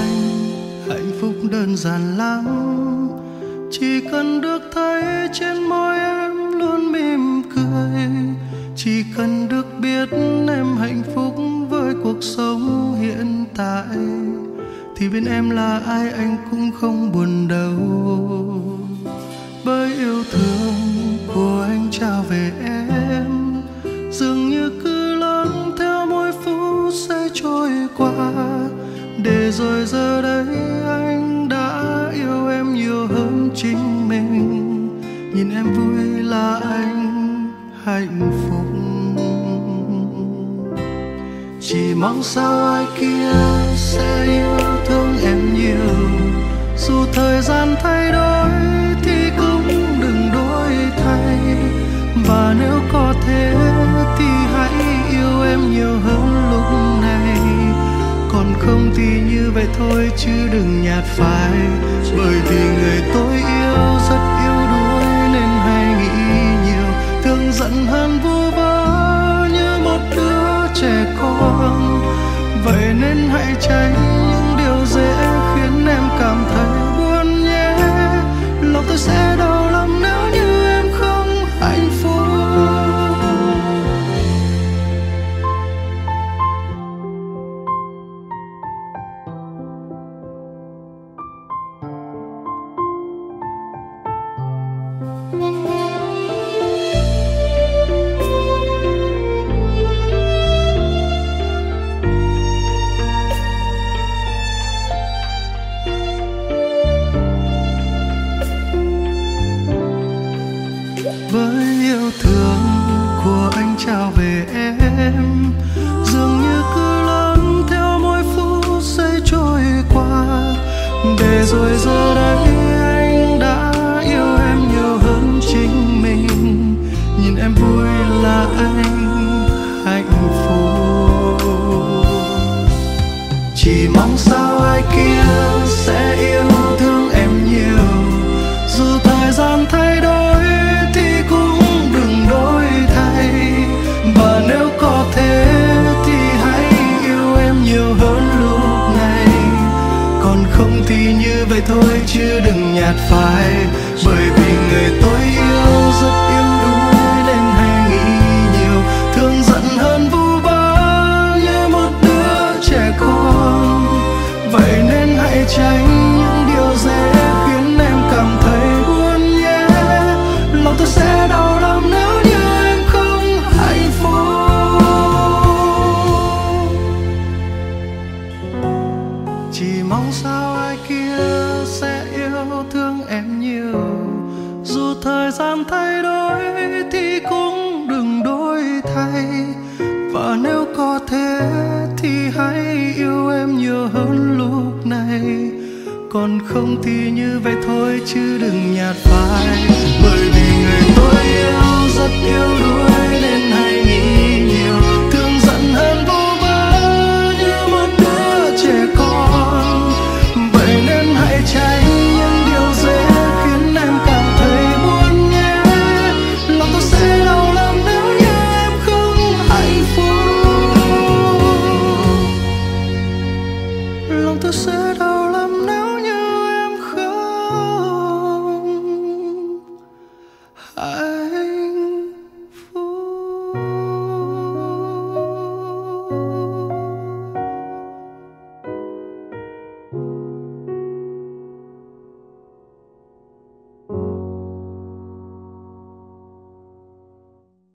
anh, hạnh phúc đơn giản lắm. Chỉ cần được thấy trên môi em luôn mỉm cười, chỉ cần được biết em hạnh phúc với cuộc sống hiện tại, thì bên em là ai anh cũng không buồn đâu. Bởi yêu thương của anh trao về em, dường như cứ lớn theo mỗi phút sẽ trôi qua, để rồi giờ đây anh đã yêu em nhiều hơn chính mình. Nhìn em vui là anh hạnh phúc. Chỉ mong sao ai kia sẽ yêu thương em nhiều, dù thời gian thay đổi thì cũng đừng đổi thay. Và nếu có thể thì hãy yêu em nhiều hơn lúc này, còn không thì như vậy thôi chứ đừng nhạt phai. Bởi vì người tôi yêu rất yếu đuối nên hay nghĩ nhiều, thương giận hơn vu vơ như một đứa trẻ con. Vậy nên hãy tránh những điều dễ khiến em cảm thấy buồn nhé. Lòng tôi sẽ đau lắm nếu như em không hạnh phúc. Với yêu thương của anh trao về em, dường như cứ lớn theo mỗi phút giây trôi qua, để rồi giờ đây anh đã yêu em nhiều hơn chính mình. Nhìn em vui là anh hạnh phúc. Chỉ mong sao ai kia sẽ yêu thương em nhiều, dù thời gian thay đổi thì cũng đừng đổi thay. Và nếu có thể thì hãy yêu em nhiều hơn lúc này, còn không thì như vậy thôi chứ đừng nhạt phai. Bởi vì người tôi yêu rất yếu đuối nên hay nghĩ nhiều, thương giận hơn vu vơ như một đứa trẻ con. Vậy nên hãy tránh những điều dễ khiến em cảm thấy buồn nhé. Lòng tôi sẽ đau lắm nếu như em không hạnh phúc. Chỉ mong sao ai kia sẽ yêu thương em nhiều, dù thời gian thay đổi thì cũng đừng đổi thay. Và nếu có thể thì hãy yêu em nhiều hơn lúc này, còn không thì như vậy thôi chứ đừng nhạt phai. Bởi vì người tôi yêu rất yếu đuối